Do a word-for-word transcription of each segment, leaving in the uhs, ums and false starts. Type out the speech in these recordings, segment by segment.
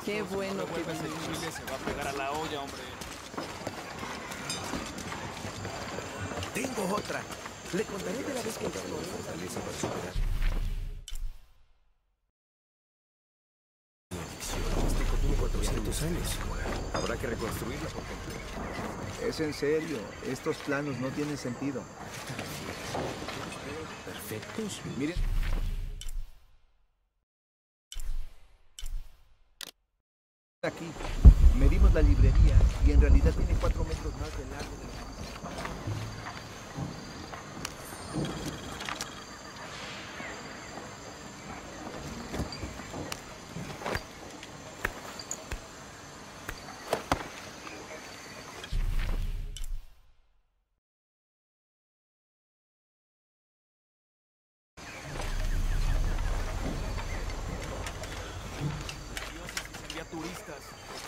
Qué bueno no que vuelves el vinimos. chile, se va a pegar a la olla, hombre. Tengo otra. Le contaré de la vez que exploré la fortaleza para superar mi adicción. Este tiene cuatrocientos años. Habrá que reconstruirla por completo. Es en serio. Estos planos no tienen sentido. Perfectos. Miren. Aquí. Medimos la librería y en realidad tiene cuatro metros más de largo de lo Dioses, que se envía turistas.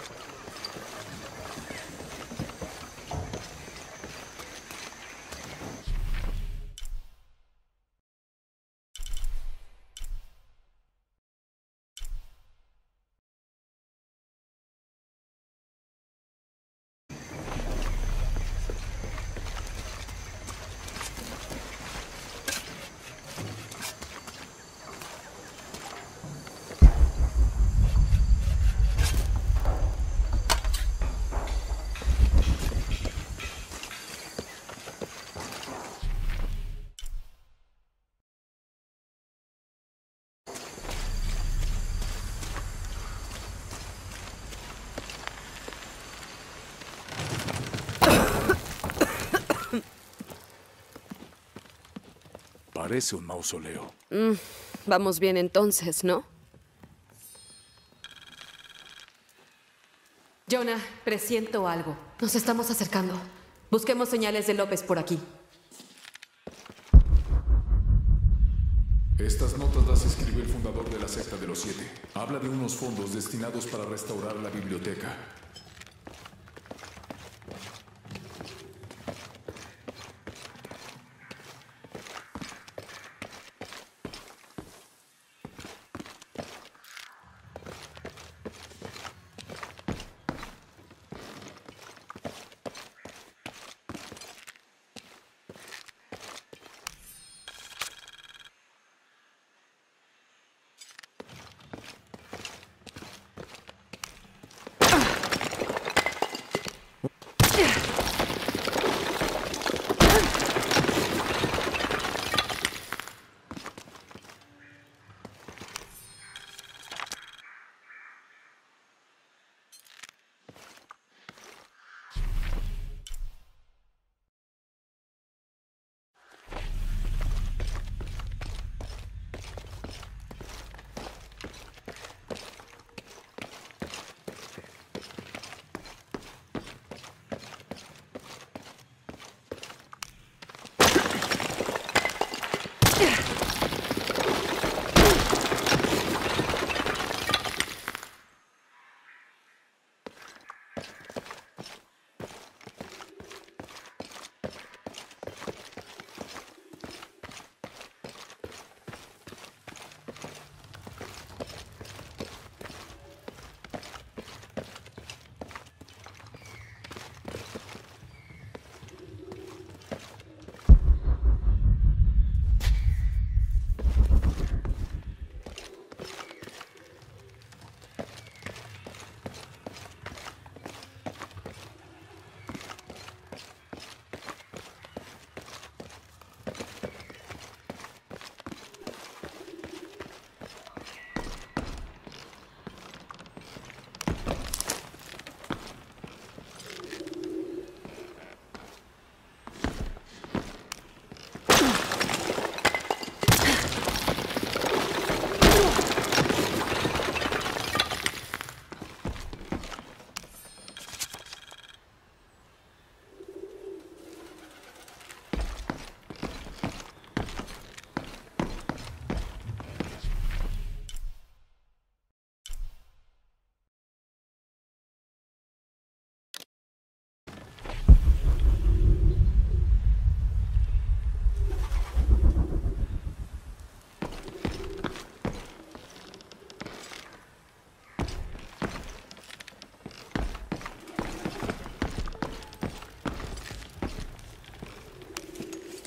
Parece un mausoleo. Mm, vamos bien entonces, ¿no? Jonah, presiento algo. Nos estamos acercando. Busquemos señales de López por aquí. Estas notas las escribió el fundador de la secta de los siete. Habla de unos fondos destinados para restaurar la biblioteca.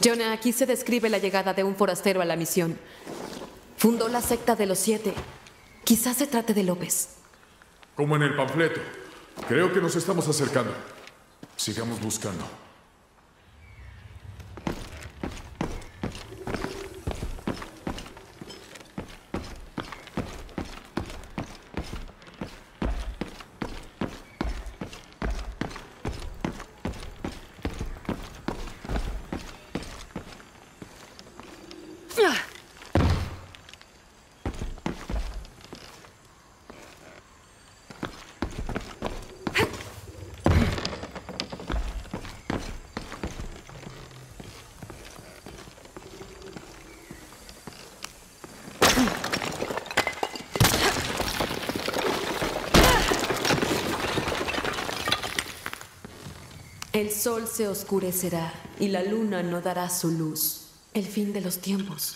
Jonah, aquí se describe la llegada de un forastero a la misión. Fundó la secta de los siete. Quizás se trate de López. Como en el panfleto. Creo que nos estamos acercando. Sigamos buscando. El sol se oscurecerá y la luna no dará su luz. El fin de los tiempos.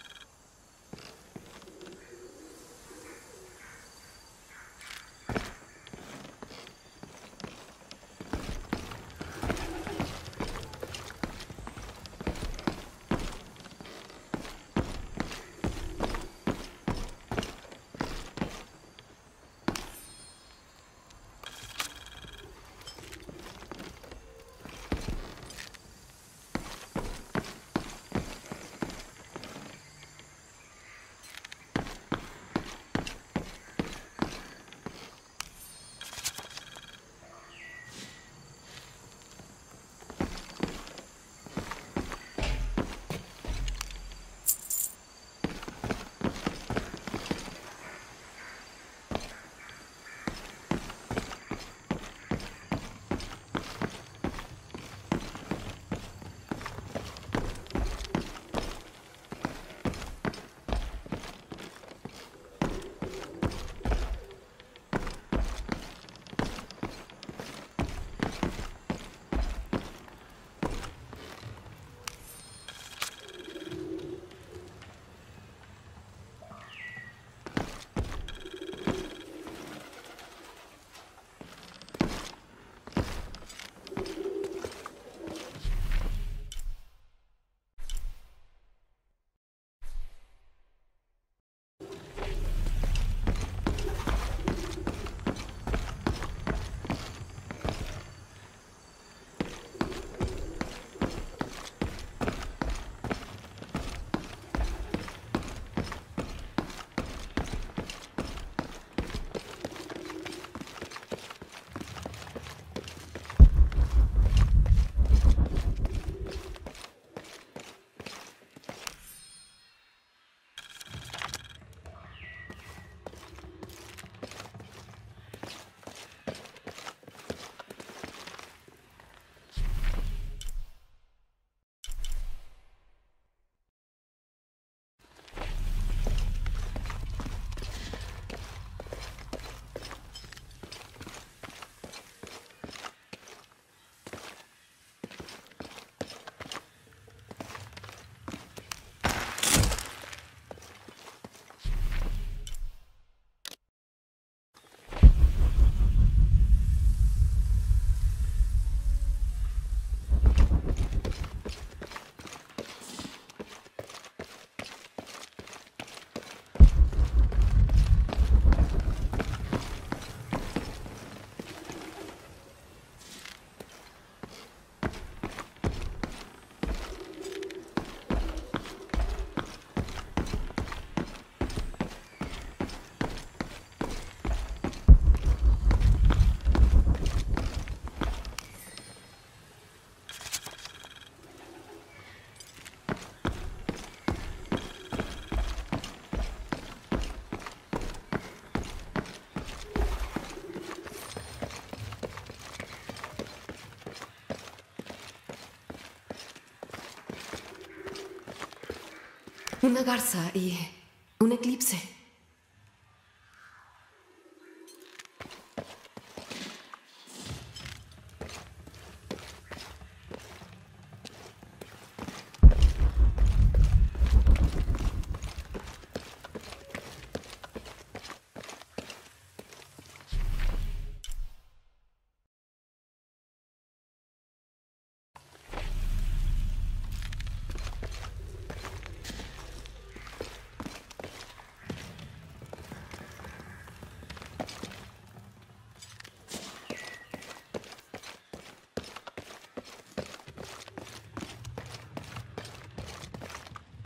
Una garza y un eclipse.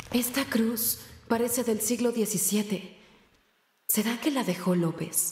Esta cruz parece del siglo diecisiete. ¿Será que la dejó López?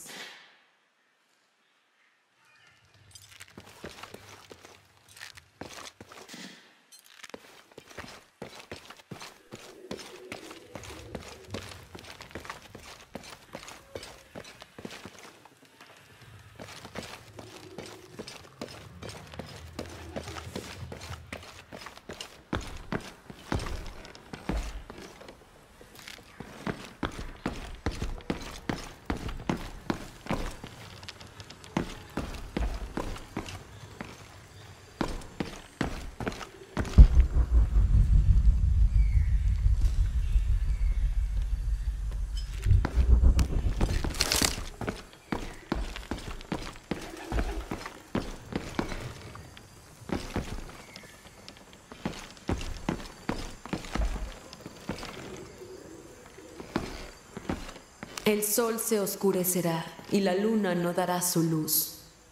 El sol se oscurecerá y la luna no dará su luz.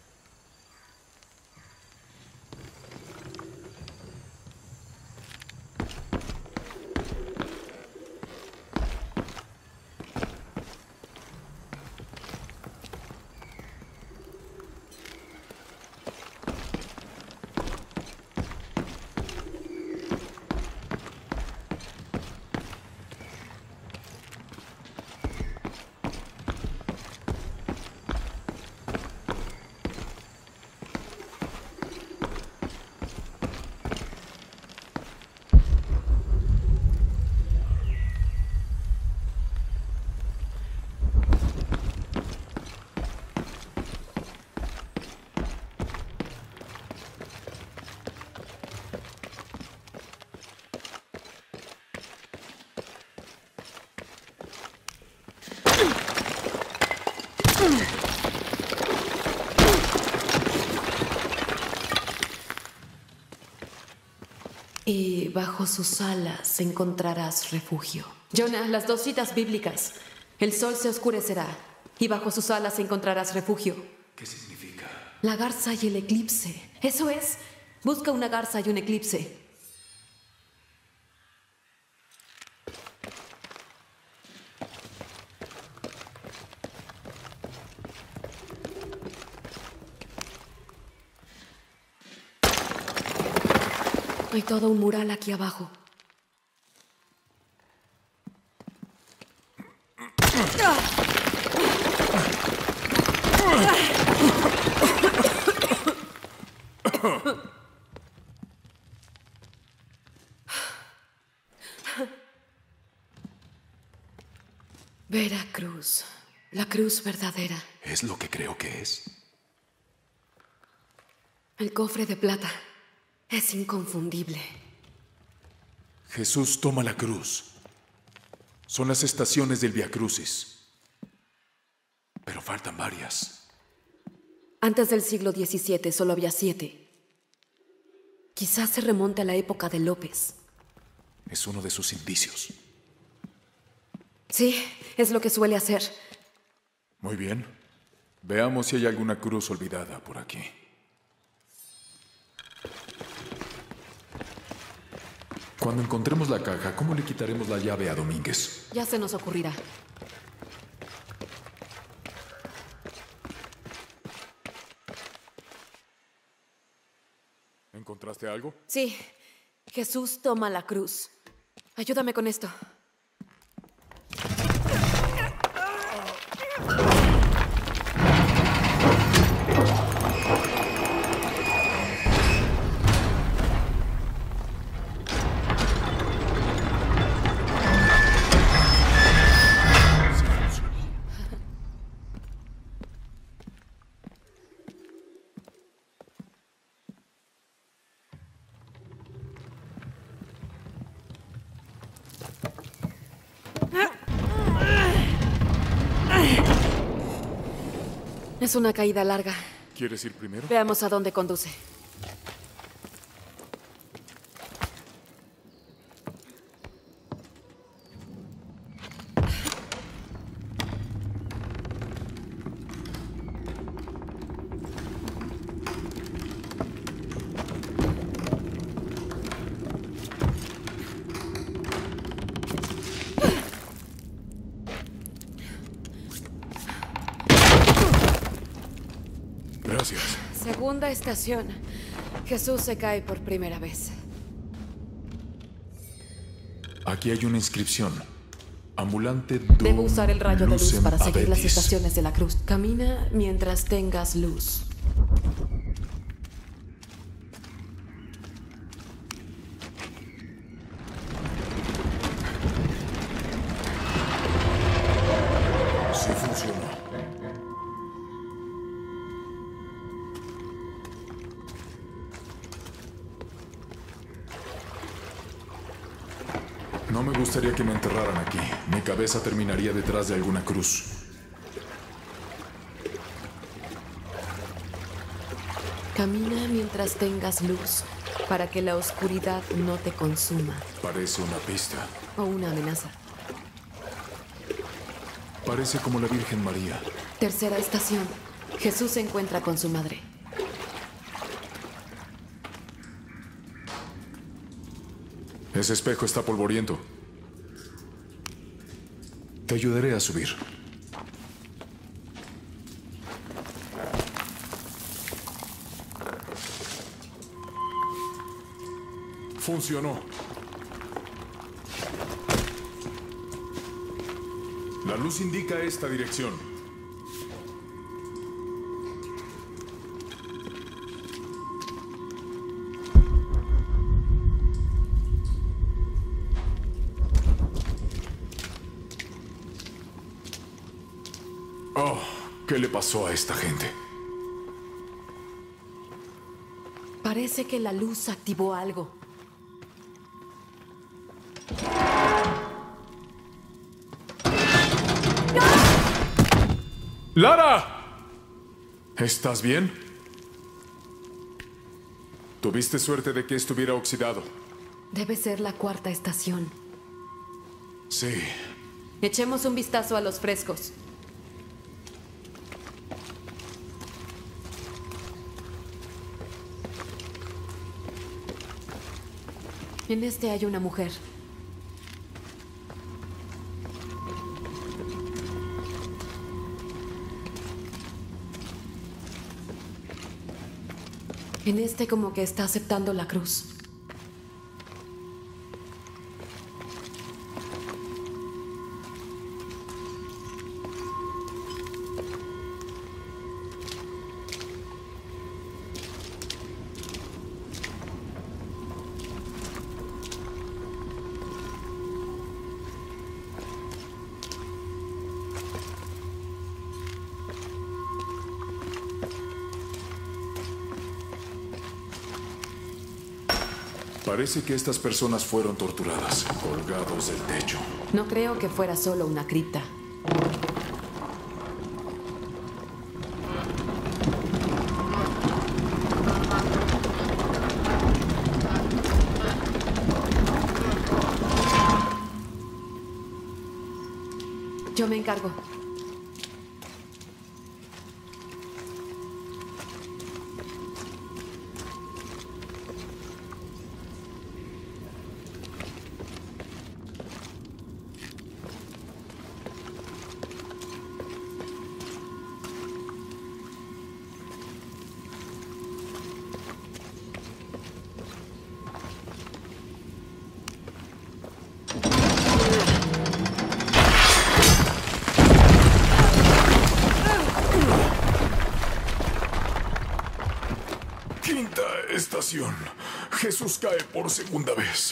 Y bajo sus alas encontrarás refugio. Jonah, las dos citas bíblicas. El sol se oscurecerá y bajo sus alas encontrarás refugio. ¿Qué significa? La garza y el eclipse. Eso es. Busca una garza y un eclipse. Hay todo un mural aquí abajo. Veracruz, la cruz verdadera. ¿Es lo que creo que es? El cofre de plata. Es inconfundible. Jesús toma la cruz. Son las estaciones del Vía Crucis. Pero faltan varias. Antes del siglo diecisiete solo había siete. Quizás se remonte a la época de López. Es uno de sus indicios. Sí, es lo que suele hacer. Muy bien. Veamos si hay alguna cruz olvidada por aquí. Cuando encontremos la caja, ¿cómo le quitaremos la llave a Domínguez? Ya se nos ocurrirá. ¿Encontraste algo? Sí, Jesús toma la cruz. Ayúdame con esto. Es una caída larga. ¿Quieres ir primero? Veamos a dónde conduce. Gracias. Segunda estación. Jesús se cae por primera vez. Aquí hay una inscripción. Ambulante Debo usar el rayo de luz Lucem para seguir las Abetis. estaciones de la cruz. Camina mientras tengas luz. Sí funcionó. No me gustaría que me enterraran aquí. Mi cabeza terminaría detrás de alguna cruz. Camina mientras tengas luz, para que la oscuridad no te consuma. Parece una pista. O una amenaza. Parece como la Virgen María. Tercera estación. Jesús se encuentra con su madre. Ese espejo está polvoriento. Te ayudaré a subir. Funcionó. La luz indica esta dirección. Oh, ¿qué le pasó a esta gente? Parece que la luz activó algo. ¡Lara! ¿Estás bien? Tuviste suerte de que estuviera oxidado. Debe ser la cuarta estación. Sí. Echemos un vistazo a los frescos. En este hay una mujer. En este como que está aceptando la cruz. Parece que estas personas fueron torturadas, colgados del techo. No creo que fuera solo una cripta. Yo me encargo. Quinta estación. Jesús cae por segunda vez.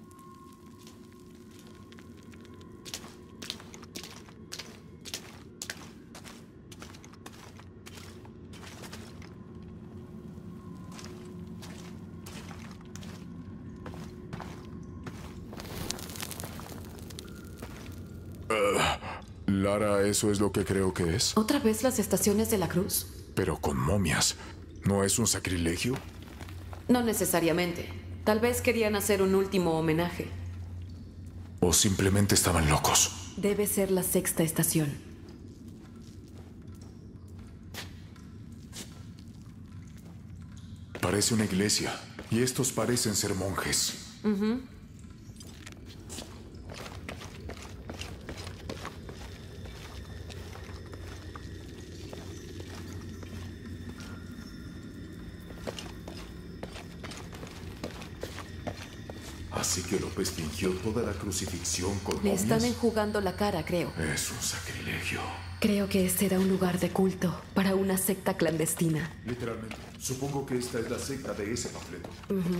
Ah, Lara, ¿eso es lo que creo que es? ¿Otra vez las estaciones de la cruz? Pero con momias. ¿No es un sacrilegio? No necesariamente. Tal vez querían hacer un último homenaje. ¿O simplemente estaban locos? Debe ser la sexta estación. Parece una iglesia. Y estos parecen ser monjes. Uh-huh. Así que López fingió toda la crucifixión con Le están momias. enjugando la cara, creo. Es un sacrilegio. Creo que este era un lugar de culto para una secta clandestina. Literalmente. Supongo que esta es la secta de ese panfleto.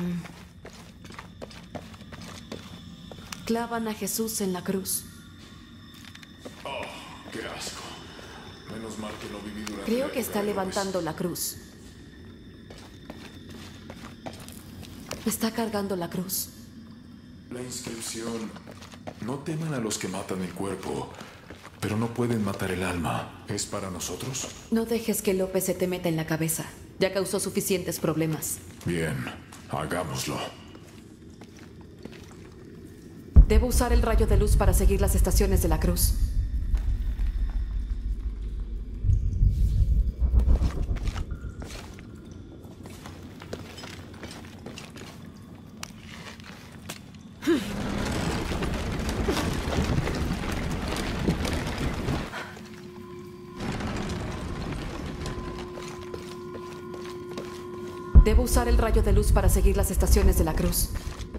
Clavan a Jesús en la cruz. Oh, qué asco. Menos mal que no viví durante Creo la que época está de López. levantando la cruz. Está cargando la cruz. La inscripción: no teman a los que matan el cuerpo, pero no pueden matar el alma. ¿Es para nosotros? No dejes que López se te meta en la cabeza. Ya causó suficientes problemas. Bien, hagámoslo. Debo usar el rayo de luz para seguir las estaciones de la cruz. Debo usar el rayo de luz para seguir las estaciones de la cruz.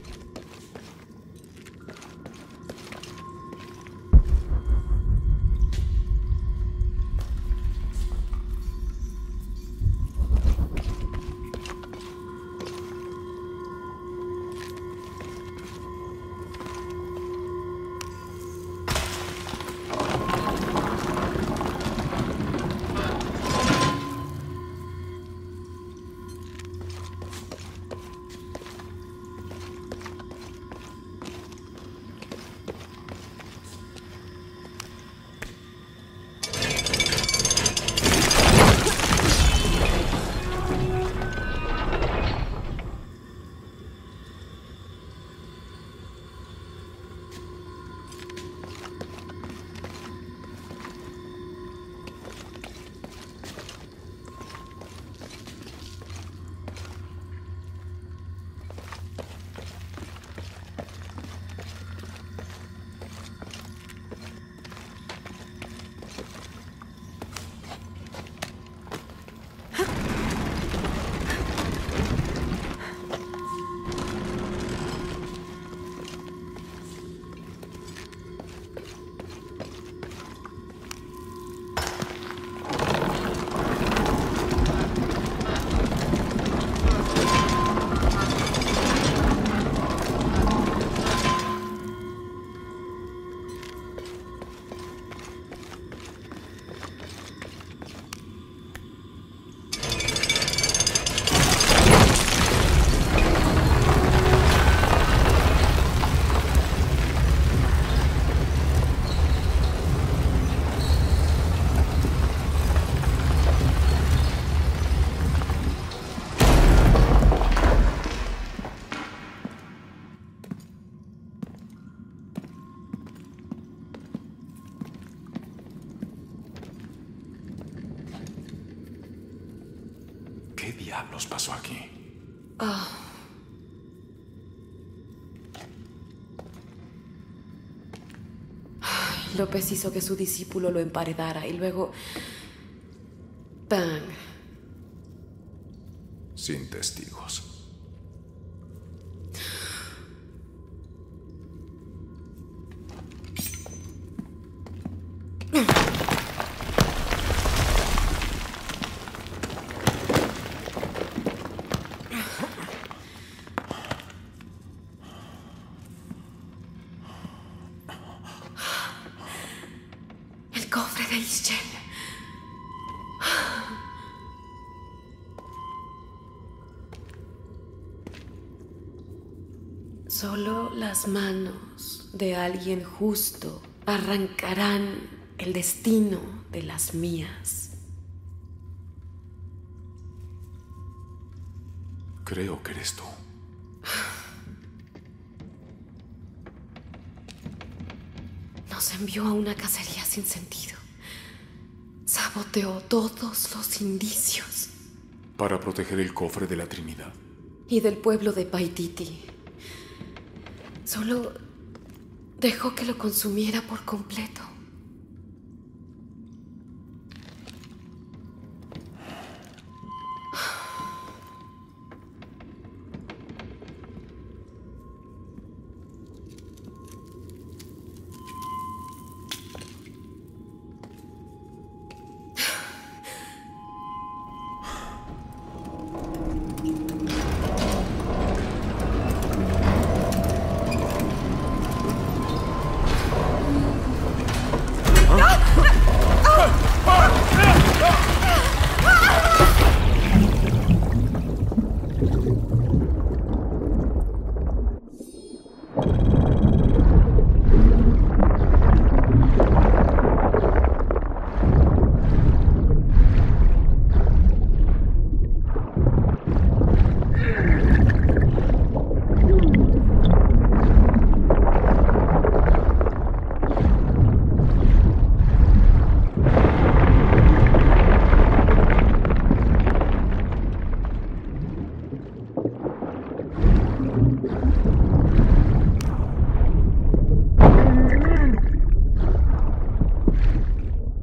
¿Qué diablos pasó aquí? López hizo que su discípulo lo emparedara y luego... ¡Bang! Sin testigos. El cofre de Ischen. Solo las manos de alguien justo arrancarán el destino de las mías. Creo que eres tú. Nos envió a una cacería sin sentido. Saboteó todos los indicios. Para proteger el cofre de la Trinidad. Y del pueblo de Paititi. Solo dejó que lo consumiera por completo.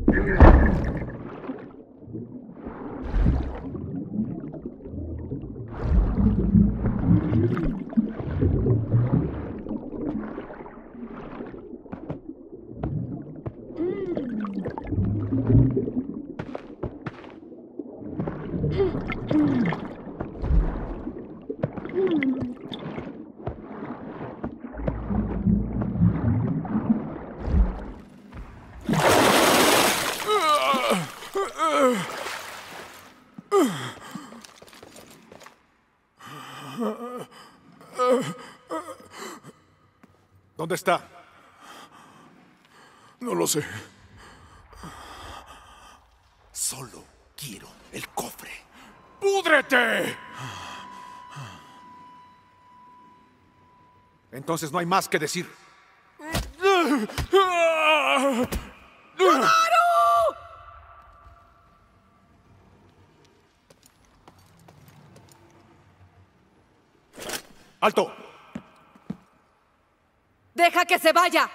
¿Dónde está? No lo sé. Solo quiero el cofre. ¡Púdrete! Entonces no hay más que decir. ¡Alto! ¡Deja que se vaya!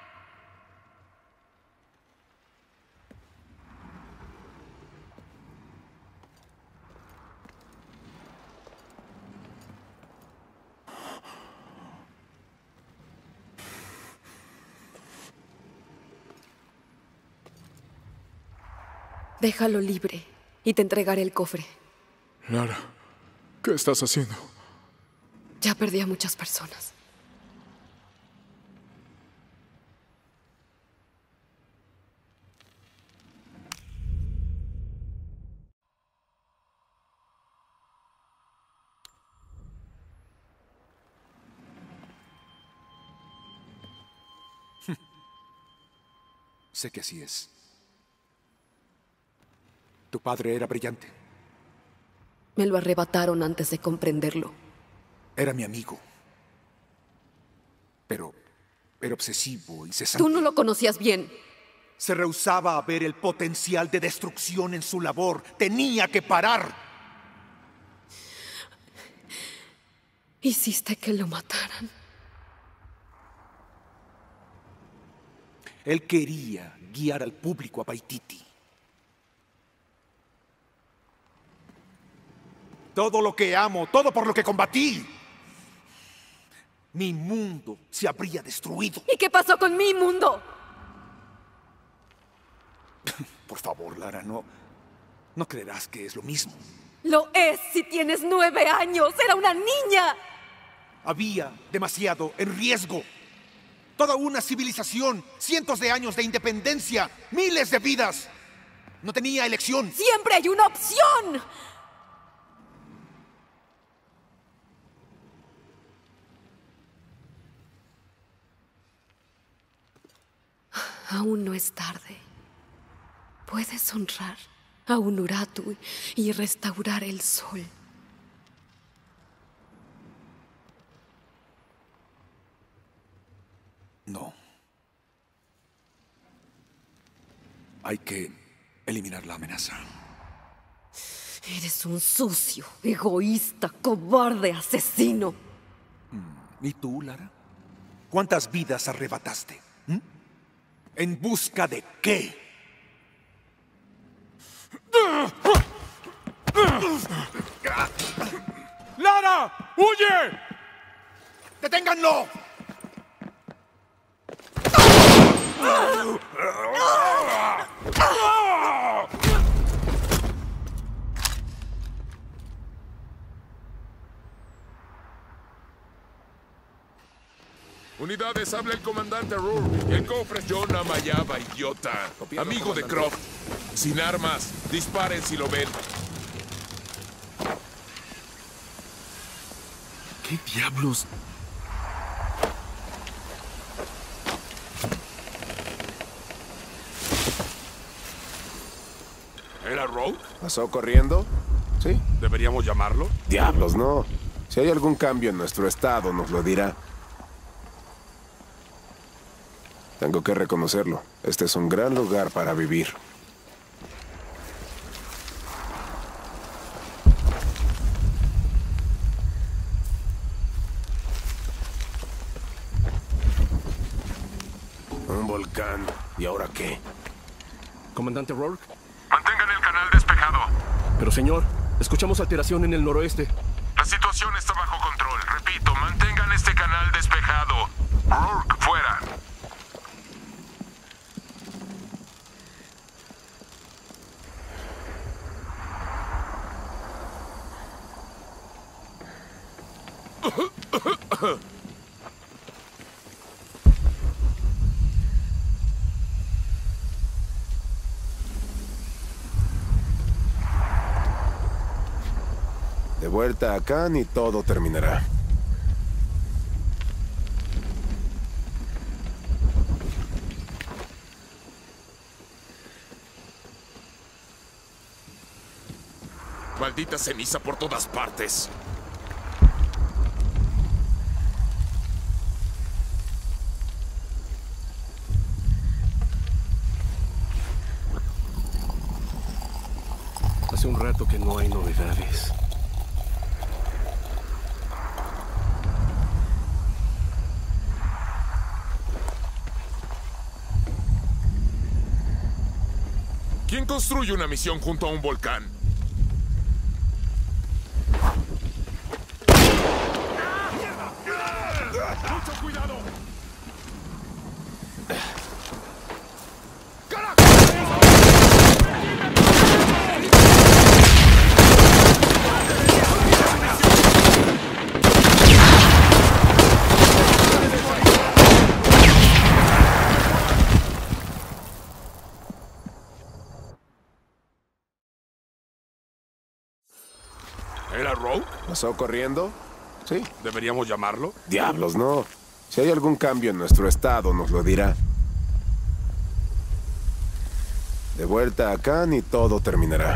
Déjalo libre y te entregaré el cofre. Lara, ¿qué estás haciendo? Ya perdí a muchas personas. Sé que así es. Tu padre era brillante. Me lo arrebataron antes de comprenderlo. Era mi amigo. Pero era obsesivo y cesante. Tú no lo conocías bien. Se rehusaba a ver el potencial de destrucción en su labor. Tenía que parar. Hiciste que lo mataran. Él quería guiar al público a Paititi. Todo lo que amo, todo por lo que combatí. Mi mundo se habría destruido. ¿Y qué pasó con mi mundo? Por favor, Lara, no... No creerás que es lo mismo. Lo es si tienes nueve años. Era una niña. Había demasiado en riesgo. Toda una civilización, cientos de años de independencia, miles de vidas. No tenía elección. Siempre hay una opción. Aún no es tarde. Puedes honrar a Unuratu y restaurar el sol. No. Hay que eliminar la amenaza. Eres un sucio, egoísta, cobarde, asesino. ¿Y tú, Lara? ¿Cuántas vidas arrebataste? ¿Mm? ¿En busca de qué? ¡Lara! ¡Huye! ¡Deténganlo! Unidades, habla el comandante Rourke. El cofre es John Amayaba, idiota. Amigo de Croft. Sin armas. Disparen si lo ven. ¿Qué diablos? ¿Era Rourke? ¿Pasó corriendo? Sí. ¿Deberíamos llamarlo? Diablos, no. Si hay algún cambio en nuestro estado, nos lo dirá. Tengo que reconocerlo. Este es un gran lugar para vivir. Un volcán. ¿Y ahora qué? Comandante Rourke. Mantengan el canal despejado. Pero señor, escuchamos alteración en el noroeste. La situación está bajo control. Repito, mantengan este canal despejado. Rourke, fuera. De vuelta a Khan y todo terminará. Maldita ceniza por todas partes. Hace un rato que no hay novedades. ¿Quién construye una misión junto a un volcán? ¡Mucho cuidado! ¿Era Rourke? ¿Pasó corriendo? Sí. ¿Deberíamos llamarlo? Diablos, no. Si hay algún cambio en nuestro estado, nos lo dirá. De vuelta a Khan y todo terminará.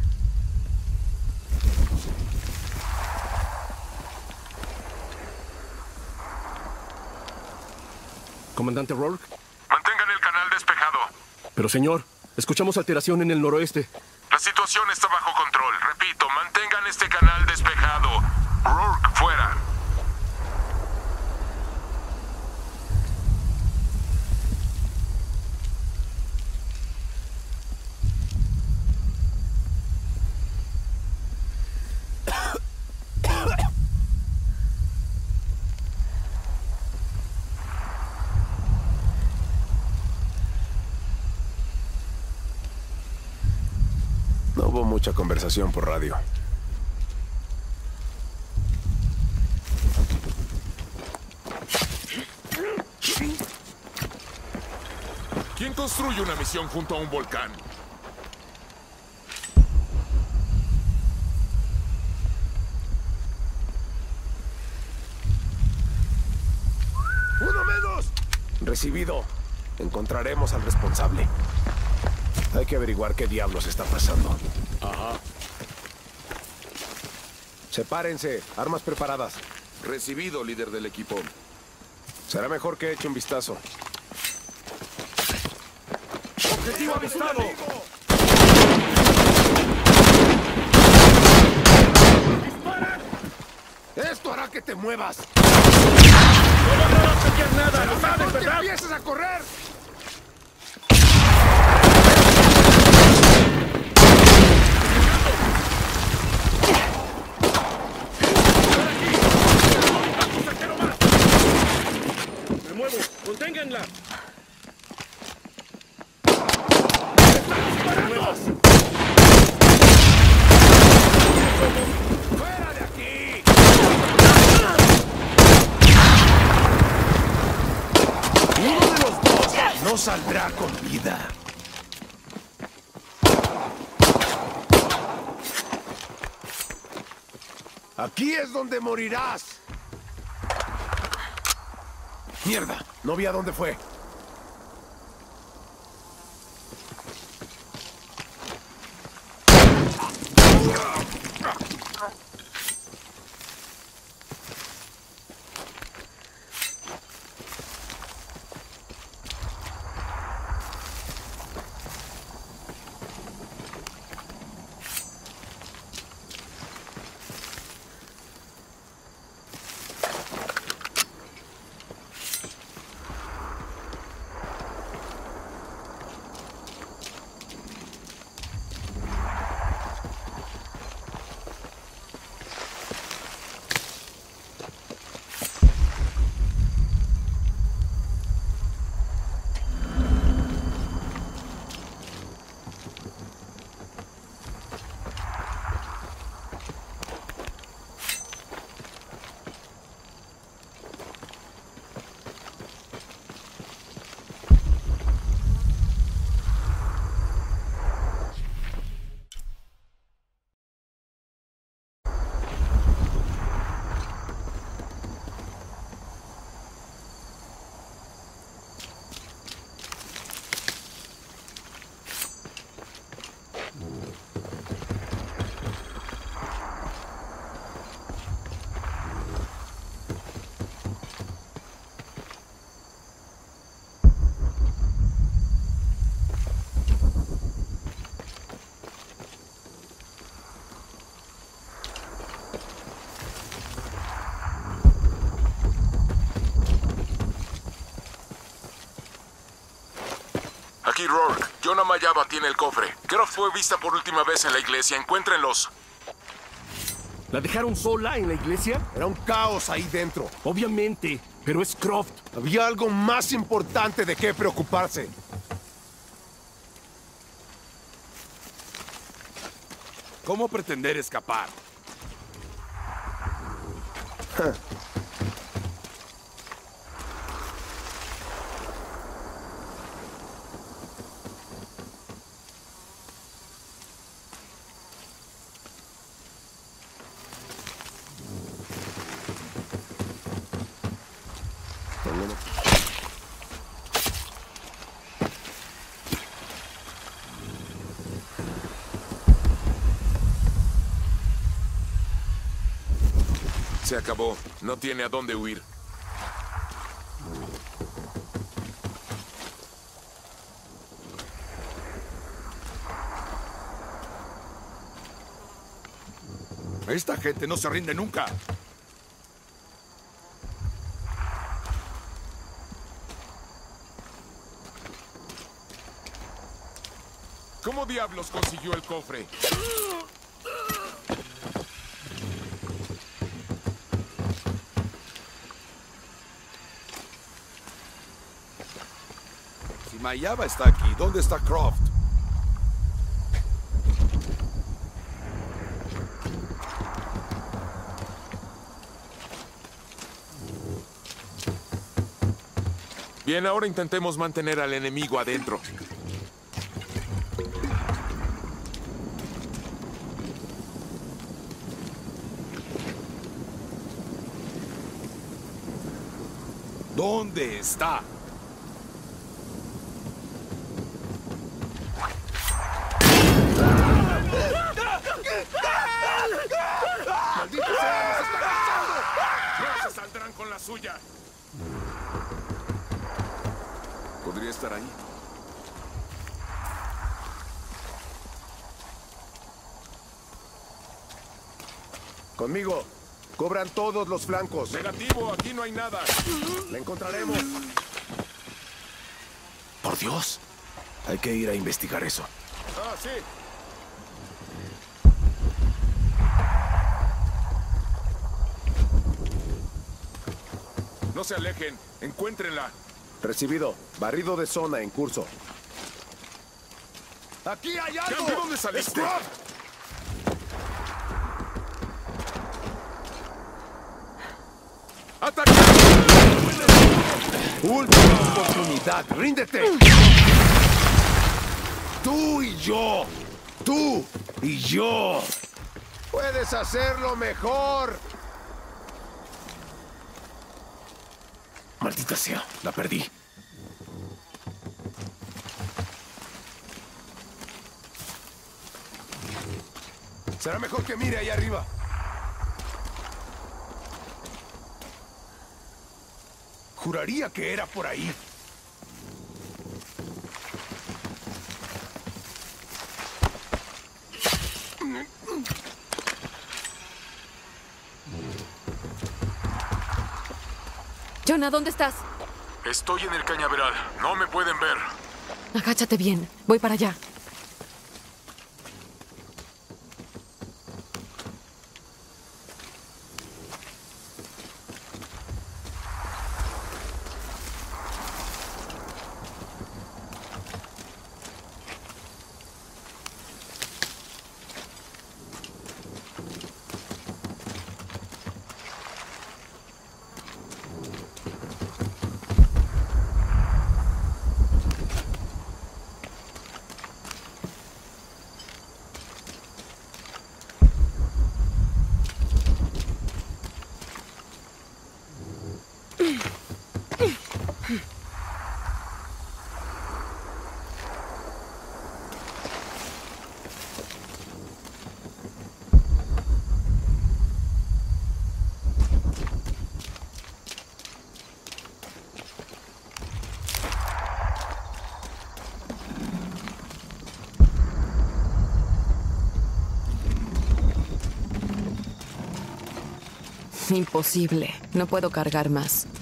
Comandante Rourke. Mantengan el canal despejado. Pero señor, escuchamos alteración en el noroeste. La situación está bajo control. Repito, mantengan este canal despejado. Rourke, fuera. No hubo mucha conversación por radio. ¿Quién construye una misión junto a un volcán? ¡Uno menos! Recibido. Encontraremos al responsable. Hay que averiguar qué diablos está pasando. Ajá. Sepárense. Armas preparadas. Recibido, líder del equipo. Será mejor que eche un vistazo. ¡Objetivo avistado! ¡Dispara! ¡Esto hará que te muevas! ¡No van a hacer nada! ¡No sabes, verdad! ¡Empiezas a correr! ¡Me muevo! ¡Conténganla! ¡Fuera de aquí! Uno de los dos no saldrá con vida. Aquí es donde morirás. Mierda, no vi a dónde fue. aquí Rourke. Jonah Mayaba tiene el cofre. Croft fue vista por última vez en la iglesia. Encuéntrenlos. ¿La dejaron sola en la iglesia? Era un caos ahí dentro. Obviamente, pero es Croft. Había algo más importante de qué preocuparse. ¿Cómo pretender escapar? Se acabó. No tiene a dónde huir. Esta gente no se rinde nunca. ¿Cómo diablos consiguió el cofre? Si Mayaba está aquí, ¿dónde está Croft? Bien, ahora intentemos mantener al enemigo adentro. ¿Dónde está? ¡Maldita sea! ¡Nos está cazando! ¡No se saldrán con la suya! ¿Podría estar ahí? Conmigo. Cubran todos los flancos. Negativo, aquí no hay nada. La encontraremos. Por Dios. Hay que ir a investigar eso. Ah, sí. No se alejen. Encuéntrenla. Recibido. Barrido de zona en curso. ¡Aquí hay algo! ¿De dónde saliste? ¡Ataca! Última oportunidad. ¡Ríndete! Tú y yo. Tú y yo. Puedes hacerlo mejor. Maldita sea, la perdí. Será mejor que mire ahí arriba. Juraría que era por ahí. Jonah, ¿dónde estás? Estoy en el cañaveral. No me pueden ver. Agáchate bien. Voy para allá. Imposible. No puedo cargar más.